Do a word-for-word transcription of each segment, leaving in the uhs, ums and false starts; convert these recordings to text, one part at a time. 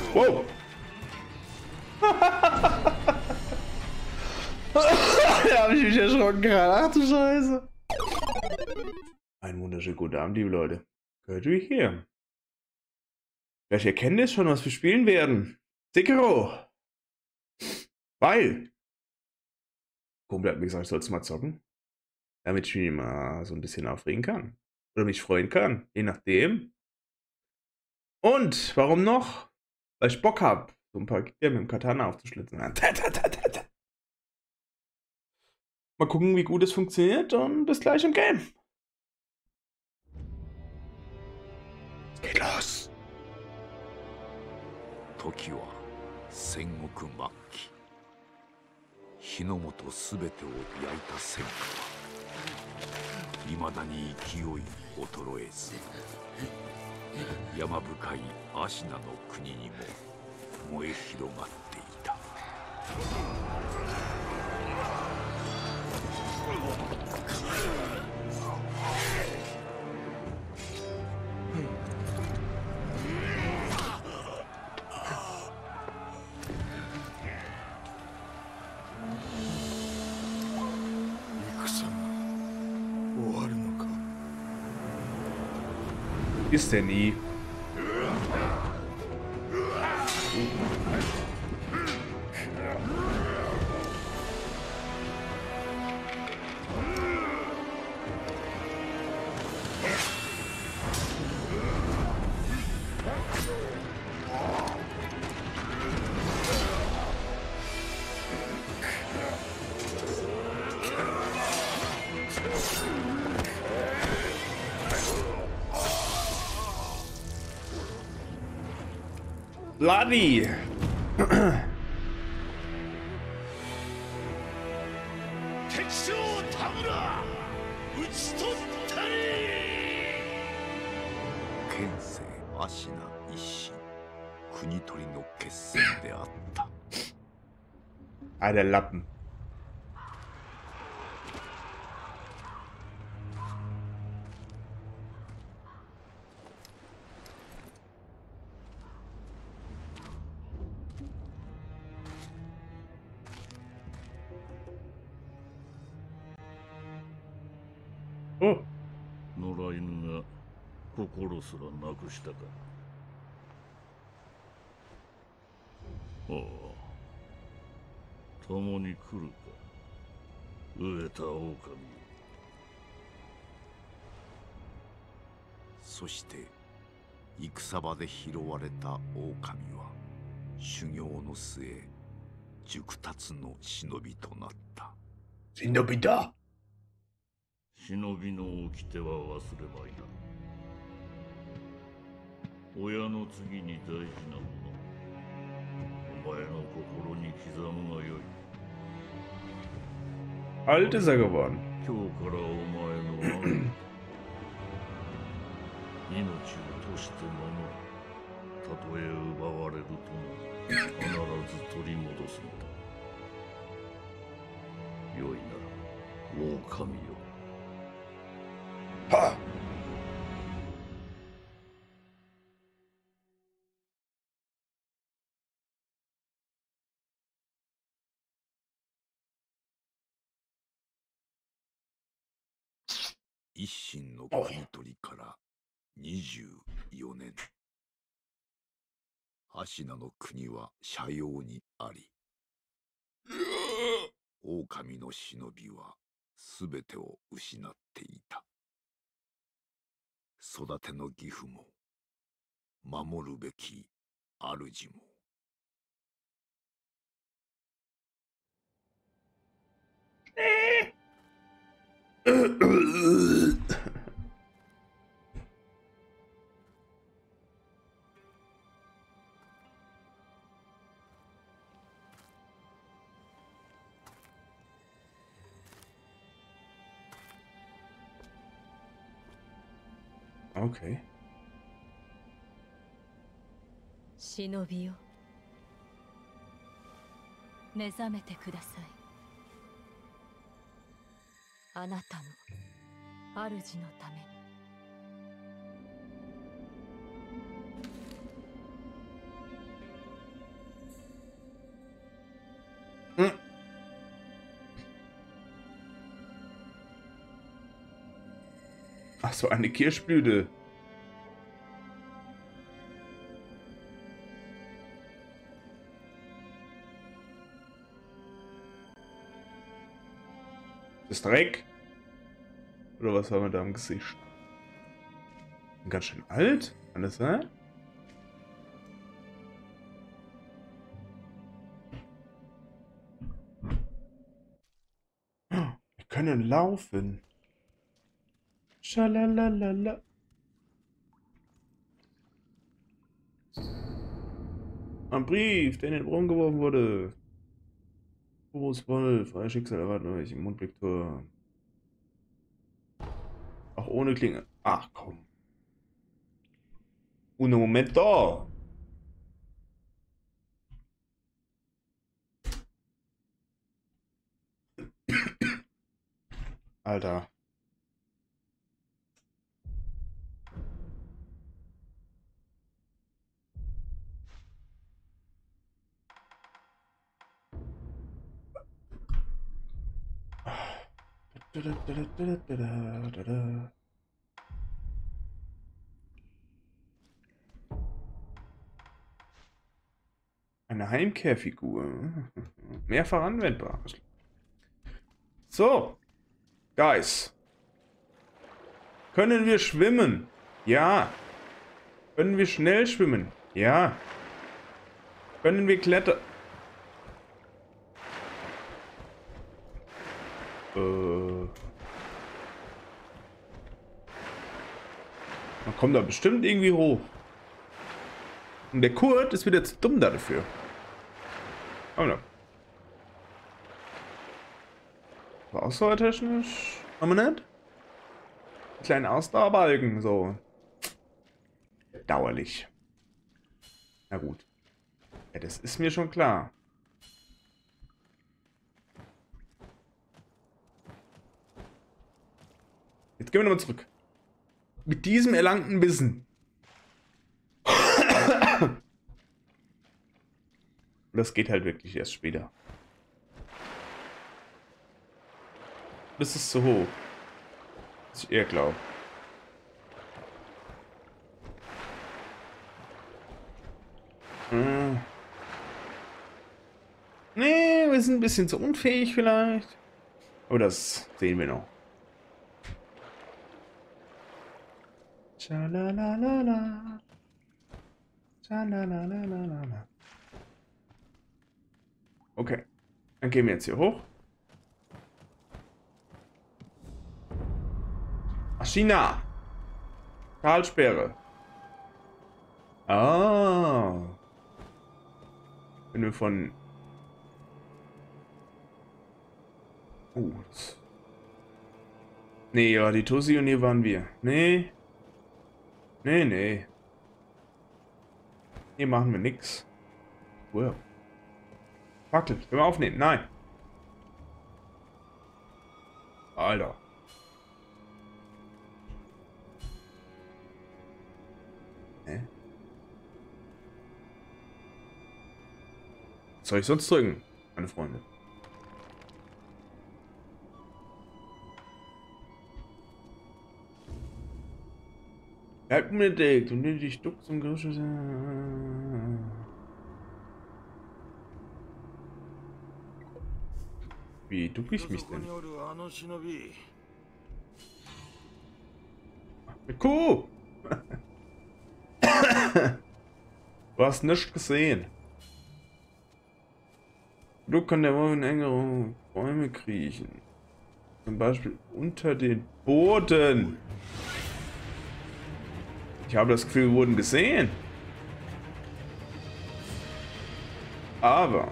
Wow. Da habe ich mich erschrocken gerade. Ach du Scheiße. Einen wunderschönen guten Abend, liebe Leute. Gehört ihr hier? Vielleicht erkennt ihr schon, was wir spielen werden. Sekiro. Weil. Kumpel hat mir gesagt, ich soll es mal zocken. Damit ich mich mal so ein bisschen aufregen kann. Oder mich freuen kann. Je nachdem. Und warum noch? Weil ich Bock habe, so ein paar Gier mit dem Katana aufzuschlitzen. Mal gucken, wie gut es funktioniert und bis gleich im Game. Es geht los. 時は戦国末期、日の本すべてを焼いた戦火はいまだに勢い衰えず、山深い芦名の国にも燃え広がっていた。 Ist der nie. Bloody. Ah, der Lappen. Oh. 野良犬が心すらなくしたか。ああ、共に来るか、飢えた狼。 そして戦場で拾われた狼は修行の末熟達の忍びとなった。 忍びだ。 忍びの掟は忘れまいな。親の次に大事なもの、お前の心に刻むがよい。 Alt ist er geworden. 今日からお前の兄命をとして守る。たとえ奪われるとも必ず取り戻すのだ。よいなら狼よ。 はあ。 一心の国取りからにじゅうよねん。芦名の国は斜陽にあり、狼の忍びはすべてを失っていた。育ての義父も守るべき主も。 Okay. 忍びよ、目覚めてください。あなたの主のために。 Ach so, eine Kirschblüte. Das Dreck? Oder was haben wir da im Gesicht? Ganz schön alt? Kann das sein? Wir können laufen. Schalalala. Ein Brief, der in den Brunnen geworfen wurde. Boris Wolf, euer Schicksal erwartet euch im Mundblicktor. Auch ohne Klinge. Ach komm. Un momento. Alter. Eine Heimkehrfigur. Mehrfach anwendbar. So. Guys. Können wir schwimmen? Ja. Können wir schnell schwimmen? Ja. Können wir klettern? Äh. Man kommt da bestimmt irgendwie hoch. Und der Kurt ist wieder zu dumm dafür. Oh no. War ausdauertechnisch? Haben wir nicht? Einen kleinen Ausdauerbalken, so. Dauerlich. Na gut. Ja, das ist mir schon klar. Jetzt gehen wir nochmal zurück. Mit diesem erlangten Wissen. Das geht halt wirklich erst später. Das ist zu hoch. Was ich eher glaube. Hm. Nee, wir sind ein bisschen zu unfähig vielleicht. Aber das sehen wir noch. Schalalalala. Schalalalala. Okay. Dann gehen wir jetzt hier hoch. China. Talsperre. Ah. Wenn wir von... Oh, das... Nee, ja, die Tussi und hier waren wir. Nee. Nee, nee. Hier machen wir nix. Wow. Fackel, können wir aufnehmen? Nein. Alter. Hä? Was soll ich sonst drücken, meine Freunde? Bleib unbedingt und nimm dich duck zum Griff. Wie duck ich mich denn? Eine Kuh! Du hast nichts gesehen. Du kann der wohl in engere Bäume kriechen. Zum Beispiel unter den Boden. Ich habe das Gefühl, wir wurden gesehen. Aber...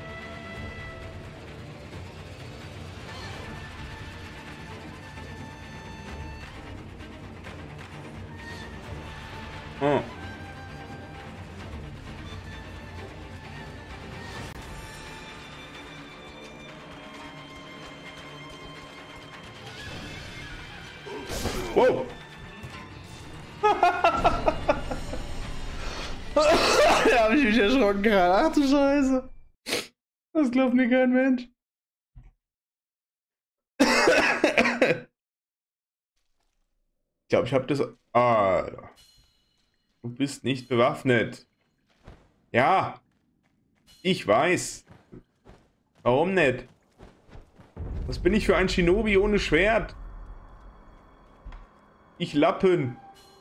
Oh. Wow. Da habe ich mich erschrocken gerade. Ach du Scheiße. Das glaubt mir kein Mensch. glaube, ich habe das... Ah, du bist nicht bewaffnet. Ja, ich weiß. Warum nicht? Was bin ich für ein Shinobi ohne Schwert? Ich Lappen.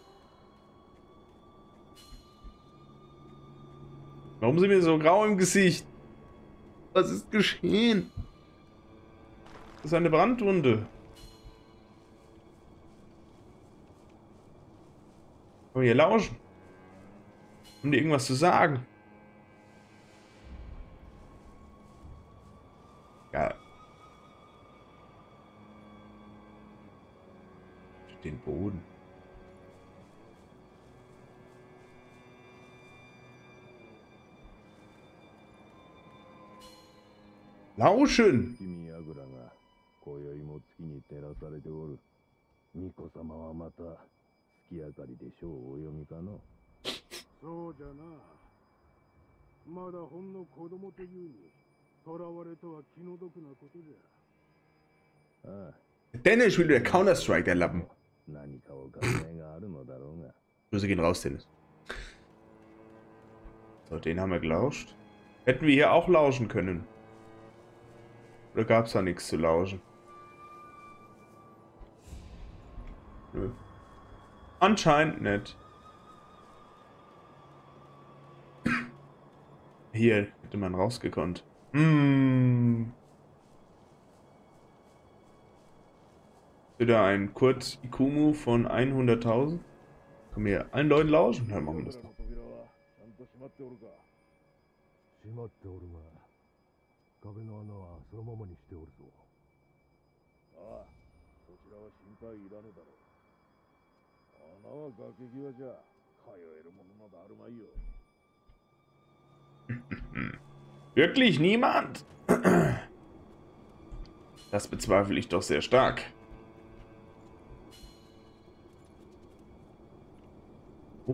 Warum sind wir so grau im Gesicht? Was ist geschehen? Das ist eine Brandwunde. Können wir hier lauschen? Haben die irgendwas zu sagen? Ja. Den Boden. Lauschen! 君やぐらが今宵も月に照らされておる。巫女様はまた月明かりで書をお読みかの。そうじゃな。まだほんの子供というに、囚われとは気の毒なことじゃ。ああ。 Dennis will der Counter-Strike, der Lappen. 何かお考えがあるのだろうが。 Grüße gehen raus, Dennis. So, den haben wir gelauscht. Hätten wir hier auch lauschen können? Oder gab es da nichts zu lauschen? Nö. Anscheinend nicht. Hier hätte man rausgekonnt. Hm. Wieder ein Kurz-I Q-Move von hunderttausend. Können wir allen Leuten lauschen? Dann machen wir das noch. 閉まっておるが、壁の穴はそのままにしておるぞ。ああ、そちらは心配いらぬだろう。穴は崖際じゃ、通えるものなどあるまいよ。 Wirklich niemand? Das bezweifle ich doch sehr stark. Oh.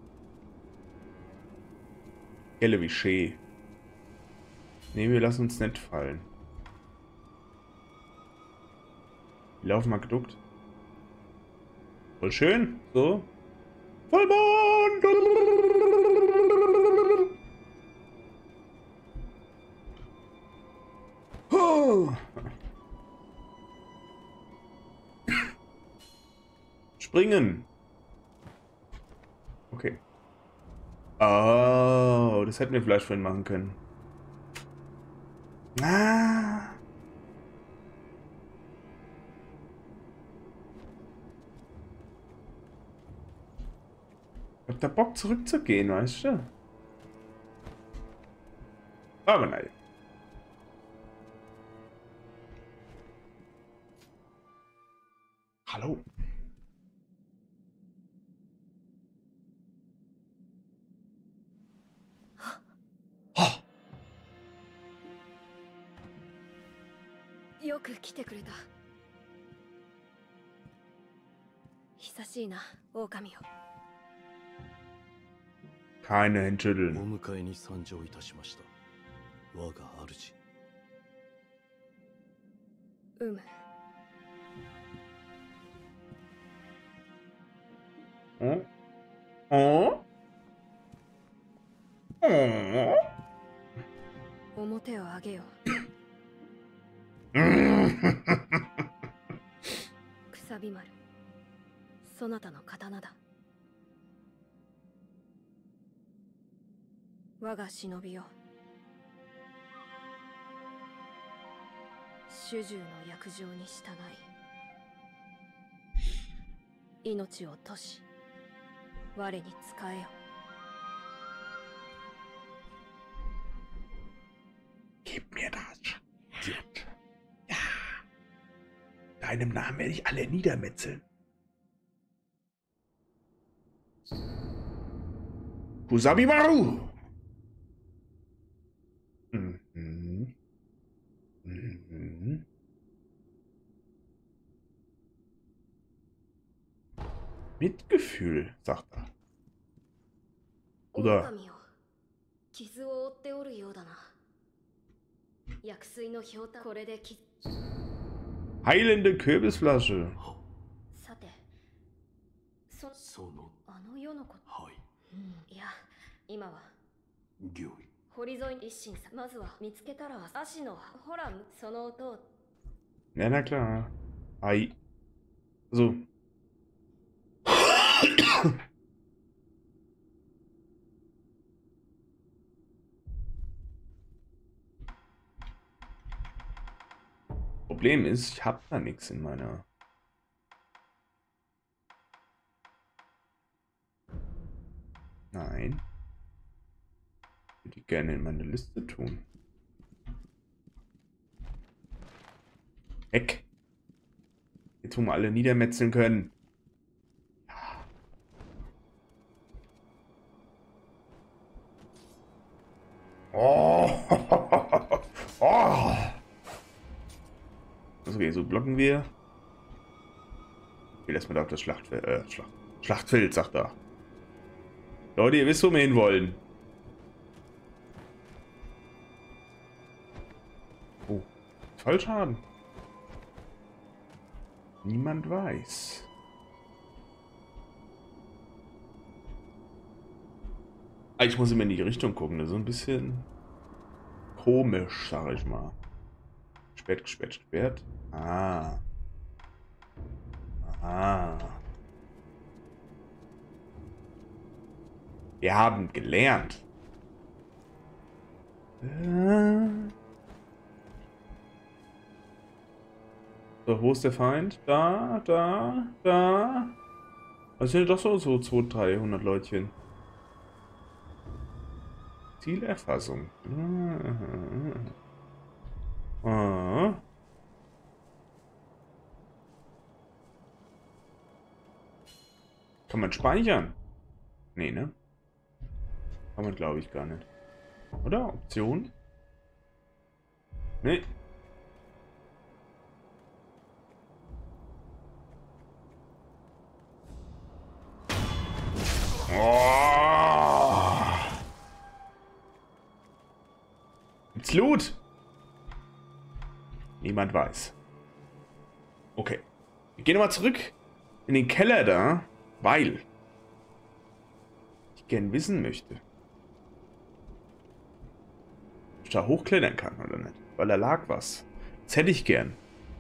Gelle wie schee. Ne, wir lassen uns nicht fallen. Wir laufen mal geduckt. Voll schön. So. Vollbahn! Oh. Springen. Okay. Oh, das hätten wir vielleicht vorhin machen können. Ah. Ich hab da Bock zurückzugehen, weißt du? Aber nein. Hallo. Oh. よく来てくれた。久しいな、狼よ。 Keine Hände お迎えに参上いたしました。我が主。 うむ。 ん？お？お？ 表を上げよ。くさび丸。そなたの刀だ。我が忍びよ。主従の約定に従い、命を賭し、我に仕えよ。 Gib mir das Schwert. Ja. Deinem Namen werde ich alle niedermetzeln. Kusabimaru! Mhm. Mhm. Mitgefühl, sagt er. Oder? Heilende Kürbisflasche. そそのあの世のこと。 はいいや、今は御意。 堀沿い一心さ。まずは見つけたら足のほらその音を。 Ja, na klar. Ei. So. Problem ist, ich habe da nichts in meiner. Nein. Ich würde die gerne in meine Liste tun. Weg. Jetzt, wo wir alle niedermetzeln können. Oh. Oh. Okay, so blocken wir. Okay, lass mal da auf das Schlachtfeld. Äh, Schlacht, Schlachtfeld, sagt er. Leute, ihr wisst, wo wir hin wollen. Oh, Fallschaden. Niemand weiß. Ah, ich muss immer in die Richtung gucken. Das ist so ein bisschen komisch, sag ich mal. Gesperrt, gesperrt, gesperrt. Ah. Ah. Wir haben gelernt. Äh. So, wo ist der Feind? Da, da, da. Das sind doch so, so zweihundert, dreihundert Leutchen. Zielerfassung. Ah. Ah. Kann man speichern? Nee, ne? Kann man, glaube ich, gar nicht. Oder? Option? Nee. Oh. Gibt's Loot? Niemand weiß. Okay. Wir gehen nochmal zurück in den Keller da, weil ich gern wissen möchte, ob ich da hochklettern kann oder nicht. Weil da lag was. Das hätte ich gern.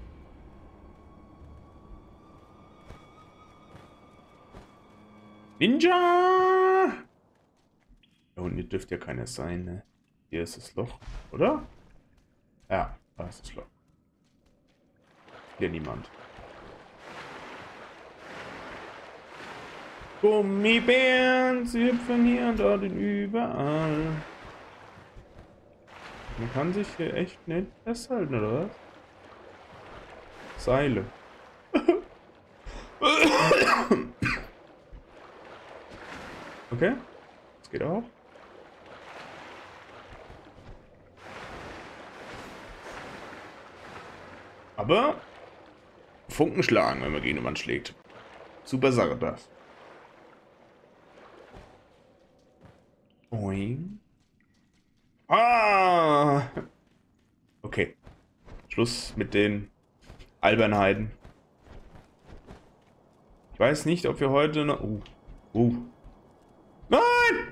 Ninja! Da unten dürfte ja keiner sein, ne? Hier ist das Loch, oder? Ja, da ist das Loch. Hier niemand. Gummibären, sie hüpfen hier und dort und überall. Man kann sich hier echt nicht festhalten, oder was? Seile. Okay, das geht auch. Aber Funken schlagen, wenn man gegen jemanden schlägt. Super Sache das. Boing. Ah! Okay. Schluss mit den Albernheiten. Ich weiß nicht, ob wir heute noch... Uh. Uh. Nein!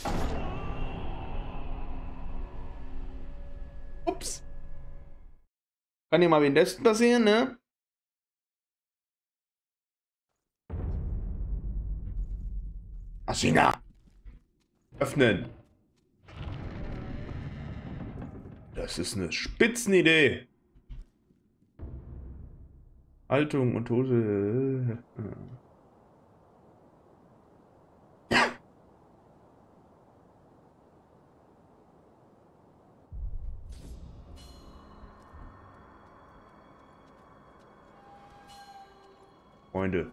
Ups. Kann ja mal wie das passieren, ne? Maschina! Öffnen! Das ist eine Spitzenidee! Haltung und Tote... Freunde.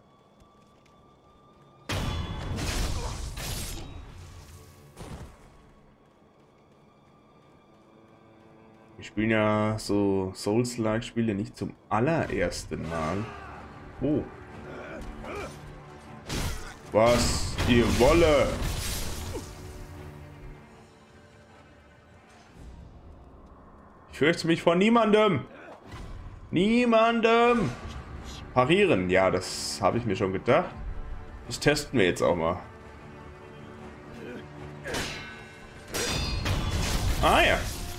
Wir spielen ja so Souls-like-Spiele nicht zum allerersten Mal. Oh. Was ihr wolle. Ich fürchte mich vor niemandem. Niemandem. Parieren, ja, das habe ich mir schon gedacht. Das testen wir jetzt auch mal. Ah ja.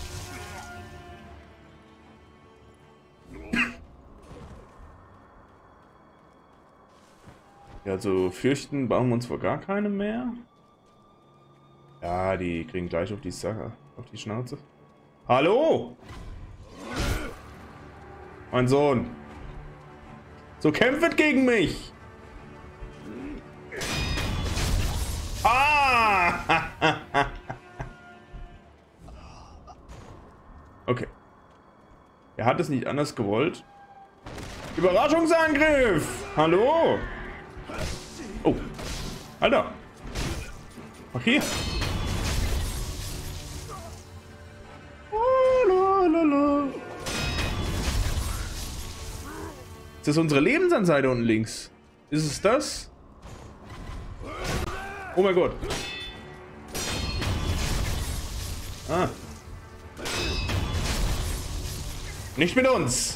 Ja, also fürchten brauchen wir uns vor gar keine mehr. Ja, die kriegen gleich auf die Sache, auf die Schnauze. Hallo! Mein Sohn. So kämpft gegen mich! Ah! Okay. Er hat es nicht anders gewollt. Überraschungsangriff! Hallo! Oh. Alter. Okay. Oh, la, la, la. Ist das unsere Lebensanzeige unten links? Ist es das? Oh mein Gott. Ah. Nicht mit uns.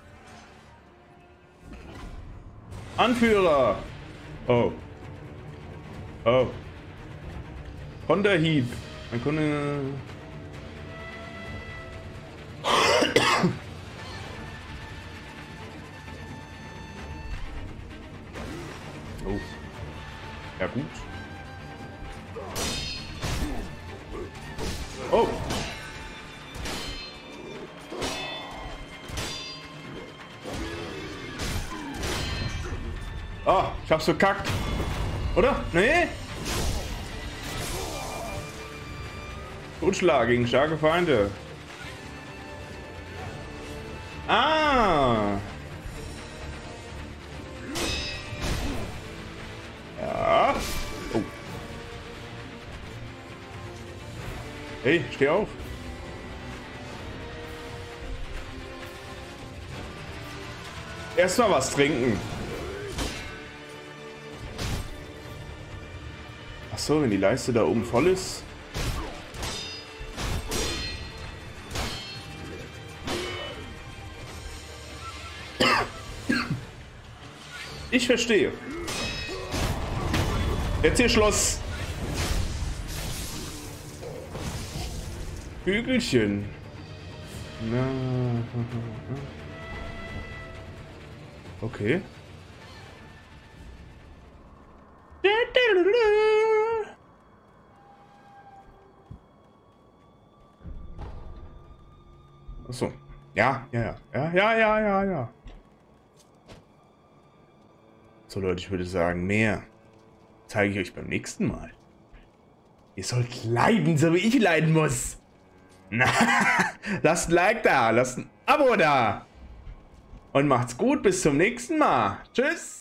Anführer. Oh. Oh. Konterhieb. Man konnte... Oh. Ja gut. Oh. Oh, ich hab's verkackt. Oder? Nee? Totschlag gegen starke Feinde. Ah. Ja. Oh. Hey, steh auf. Erstmal was trinken. Ach so, wenn die Leiste da oben voll ist. Ich verstehe. Jetzt hier Schluss. Hügelchen. Na. Okay. Achso. Ja, ja, ja. Ja, ja, ja, ja, ja. So Leute, ich würde sagen, mehr zeige ich euch beim nächsten Mal. Ihr sollt leiden, so wie ich leiden muss. Na, lasst ein Like da, lasst ein Abo da. Und macht's gut, bis zum nächsten Mal. Tschüss.